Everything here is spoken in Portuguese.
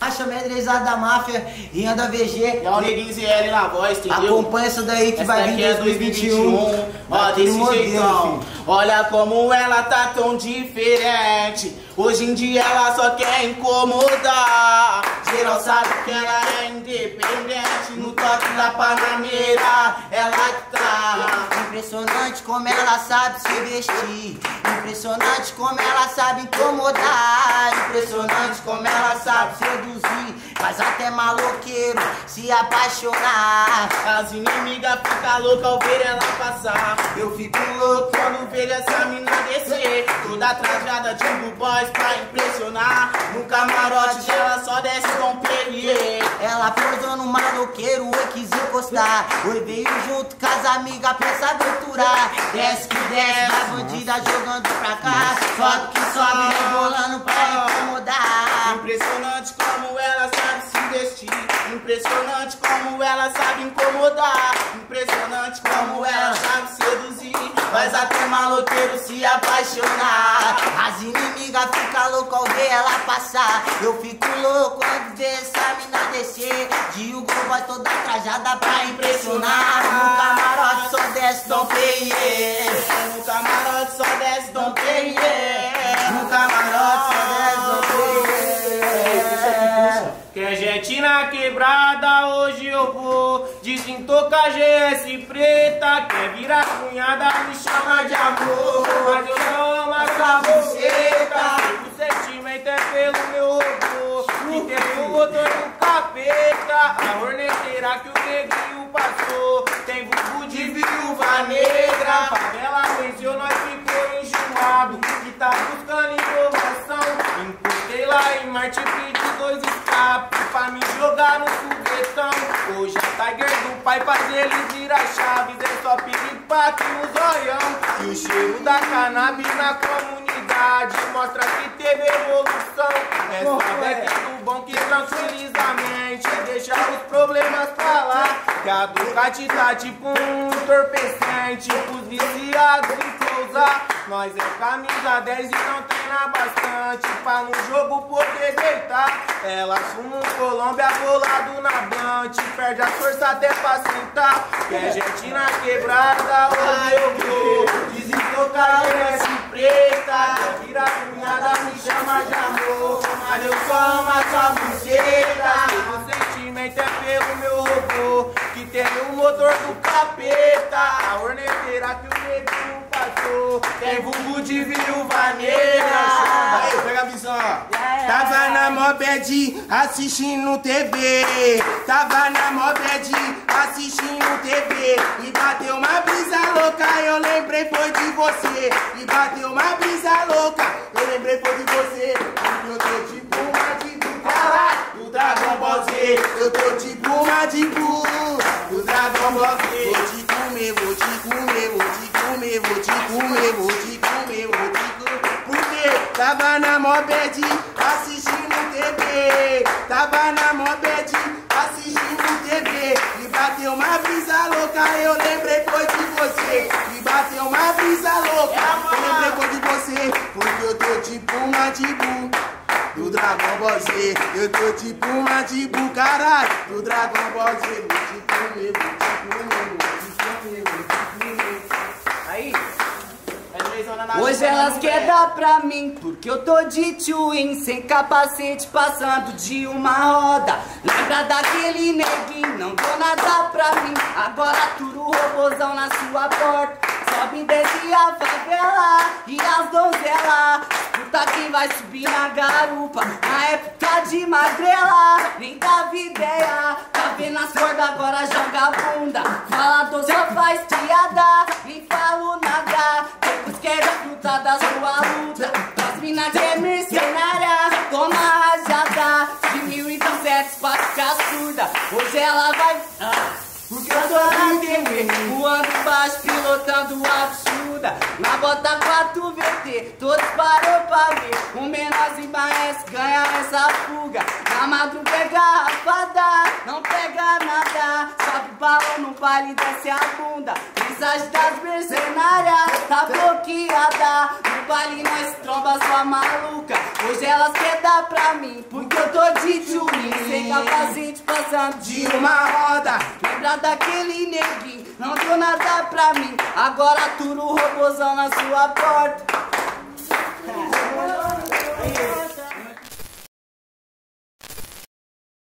Racha medrezada da máfia, Rinha da VG. É o Neguinho ZL na voz, entendeu? Acompanha essa daí que essa vai vir em 2021. Ó, desse jeitão. Olha como ela tá tão diferente. Hoje em dia ela só quer incomodar. Geral sabe que ela é independente. No toque da Panameira, ela que tá. Impressionante como ela sabe se vestir. Impressionante como ela sabe incomodar. Impressionante como ela sabe seduzir. Faz até maloqueiro se apaixonar. As inimigas ficam loucas ao ver ela passar. Eu fico louco quando vejo essa mina descer. Toda trajada de Blue Boys pra impressionar. No camarote dela só desce com Perrier. Ela pousou no maloqueiro, oi, quis encostar. Oi, veio junto com as amigas pra se aventurar. Desce que desce, da bandida jogando pra cá. Sobe que sobe, rebolando pra incomodar. Impressionante como ela sabe se vestir. Impressionante como ela sabe incomodar. Impressionante como ela sabe seduzir. Faz até maloqueiro se apaixonar. As inimigas ficam loucas ao ver ela passar. Eu fico louco quando ver essa mina descer. De Hugo Boss toda trajada pra impressionar. No camarote só desce Dom Perrier. No camarote só desce Dom Perrier. No camarote só desce Dom Perrier. Que a gente na quebrada hoje eu vou desintocar GS preta. Quer virar cunhada, me chama de amor. Mas eu não amo essa buceta. O sentimento é pelo meu robô. E tem o motor do capeta. A horneteira que o neguinho passou. Tem vulgo de viúva negra. Favela venceu, nós ficou enjoado. E tá buscando informação. Encostei lá em Marte, pedi 2 escapes pra me jogar no foguetão. Hoje a Tiger do pai faz ele virar chaves. É só piripaque no zoião. E o cheiro da cannabis na comunidade mostra que teve evolução. É só do bom que tranquiliza a mente, deixa os problemas pra lá. Que a Ducati tá tipo um entorpecente pros viciados em usar. Nós é camisa 10 e não treina bastante pra no jogo poder deitar. Ela fuma um Colômbia bolado na blunt, perde a força até pra sentar. Que a gente na quebrada hoje eu vou desintocar GS preta. Quer virar cunhada, me chama de amor. Mas eu só amo a sua buceta. O sentimento é pelo meu robô, que tem o motor do capeta. A horneteira que o neguinho passou. Tem vulgo de viúva negra. Aí, pega a visão, ó. Tava na mobed assistindo TV. Tava na mobed assistindo TV. E bateu uma brisa louca, eu lembrei foi de você. E bateu uma brisa louca, eu lembrei foi de você. Porque eu tô tipo uma Dibu, caralho, do Dragon Ball Z. Eu tô tipo uma Dibu, do Dragon Ball Z. Vou te comer, vou te comer, vou te comer, vou te comer, vou te comer, vou te comer. Porque tava na mobed assistindo TV. Tava na mobed assistindo TV. E bateu uma brisa louca, eu lembrei foi de você. E bateu uma brisa louca, eu lembrei foi de você. Porque eu tô tipo uma Dibu, do Dragon Ball Z. Eu tô tipo uma Dibu, caralho, do Dragon Ball Z. Vou te comer, vou te comer, vou te comer, vou te comer. Aí, hoje elas querem dar pra mim, porque eu tô de twin, sem capacete, passando de uma roda. Lembra daquele neguinho, não deu nada pra mim. Agora tudo robozão na sua porta. Sobe e desce a favela e as donzelas. Puta quem vai subir na garupa, na época de magrela. Nem dava ideia, tá vendo as cordas, agora joga a bunda. Falador só faz piada, nem falo nada. Depois quer fruta da sua luta. As mina que é mercenária, toma rajada de 1017 pra ficar surda. Hoje ela vai... porque eu tô na TV, voando baixo, pilotando o absurdo. gruda. Na bota 4 VT, todos parou pra ver. O menorzinho Baense ganha essa fuga. Na madruga é garrafada, não pega nada. Sobe o balão no baile, desce a bunda. Visagem das mercenárias tá bloqueada. No baile nós tromba sua maluca. Hoje elas querem dar pra mim, porque eu tô de tchuim. Sem capacete passando de uma roda. Lembra daquele neguinho, não deu nada pra mim. Agora turo o robôzão na sua porta.